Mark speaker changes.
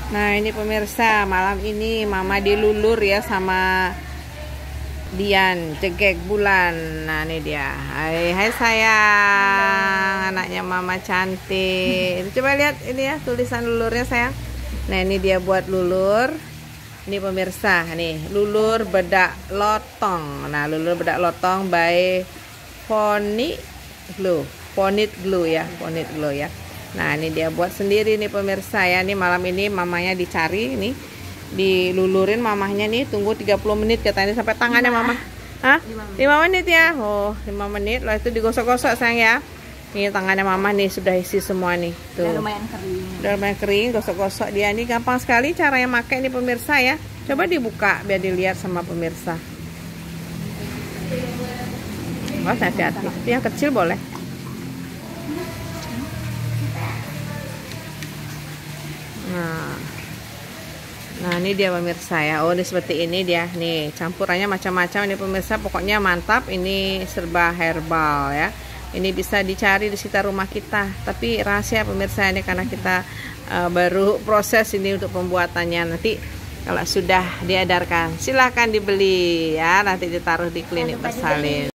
Speaker 1: Nah ini pemirsa, malam ini mama dilulur ya sama Dian, cegek bulan. Nah ini dia. Hai sayang, anaknya mama cantik. Coba lihat ini ya tulisan lulurnya sayang. Nah ini dia buat lulur. Ini pemirsa, nih lulur bedak lotong. Nah lulur bedak lotong by Ponit Glue, Ponit Glue ya, Ponit Glue ya. Nah ini dia buat sendiri nih pemirsa ya. Ini malam ini mamanya dicari nih, dilulurin mamahnya nih. Tunggu 30 menit katanya sampai tangannya mama. Hah? 5 menit ya. Oh 5 menit. Lalu itu digosok-gosok sayang ya. Ini tangannya mama nih sudah isi semua nih. Tuh.
Speaker 2: Udah lumayan kering.
Speaker 1: Udah lumayan kering, gosok-gosok dia nih. Gampang sekali cara yang pakai nih pemirsa ya. Coba dibuka biar dilihat sama pemirsa. Oh hati-hati. Yang kecil boleh. Nah ini dia pemirsa ya. Oh ini seperti ini dia nih, campurannya macam-macam ini pemirsa, pokoknya mantap. Ini serba herbal ya. Ini bisa dicari di sekitar rumah kita, tapi rahasia pemirsa ini karena kita baru proses ini untuk pembuatannya. Nanti kalau sudah diedarkan silahkan dibeli ya, nanti ditaruh di klinik bersalin.